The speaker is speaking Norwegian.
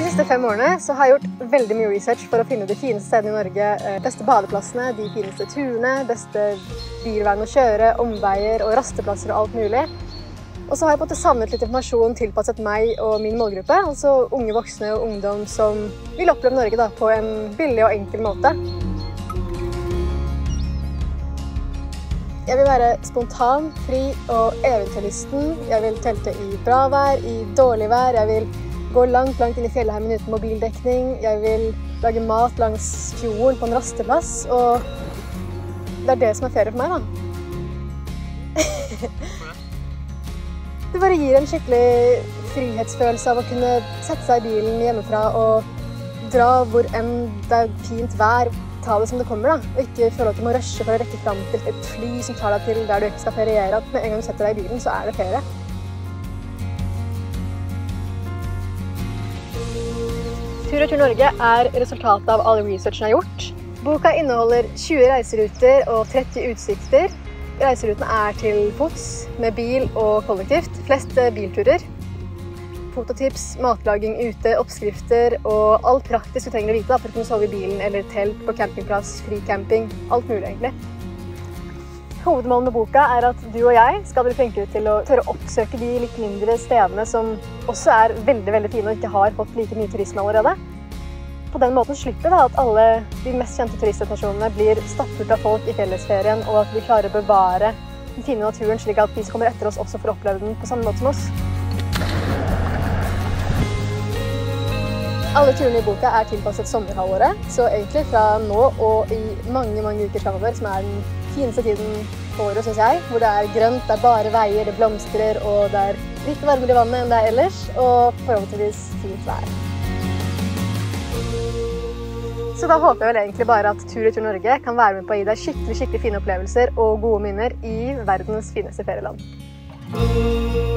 siste 5 årene så har jeg gjort veldig mye research for å finne de fineste stedene i Norge, beste badeplassene, de fineste turene, beste bilveiene å kjøre, omveier og rasteplasser og alt mulig. Og så har jeg på en måte samlet litt informasjon tilpasset meg og min målgruppe, altså unge voksne og ungdom som vil oppleve Norge da, på en billig og enkel måte. Jeg vil være spontan, fri og eventyrlysten. Jeg vil telte i bra vær, i dårlig vær. Jeg vil gå langt inn i fjellheimen uten mobildekning. Jeg vil lage mat langs fjorden på en rasteplass. Og det er det som er ferie for meg, da. Det bare gir en skikkelig frihetsfølelse av å kunne sette seg i bilen hjemmefra og dra hvor enn det er fint vær. Ta det som det kommer, da, og ikke føle at du må rushe for å rekke fram til et fly som tar deg til der du ikke skal feriere. At med en gang du setter deg i bilen, så er det ferie. Tur-retur Norge er resultatet av all researchen jeg har gjort. Boka inneholder 20 reiseruter og 30 utsikter. Reiserutene er til fots, med bil og kollektivt. Flest bilturer. Fototips, matlaging ute, oppskrifter og alt praktisk du trenger å vite for å kunne sove i bilen eller telt på campingplass, fricamping, alt mulig egentlig. Hovedmålet med boka er at du og jeg skal bli flinkere til å tørre å oppsøke de litt mindre stedene som også er veldig, veldig fine og ikke har fått like mye turisme allerede. På den måten slipper vi at alle de mest kjente turistdestinasjonene blir stappfullt av folk i fellesferien, og at vi klarer å bevare den fine naturen slik at de som kommer etter oss også får oppleve den på samme måte som oss. Alle turene i boka er tilpasset sommerhalvåret, så egentlig fra nå og i mange uker fremover, som er den fineste tiden på året, synes jeg, hvor det er grønt, det er bare veier, det blomstrer, og det er litt varmere i vannet enn det er ellers, og forholdsvis fint vær. Så da håper jeg vel egentlig bare at Tur-retur Norge kan være med på å gi deg skikkelig fine opplevelser og gode minner i verdens fineste ferieland.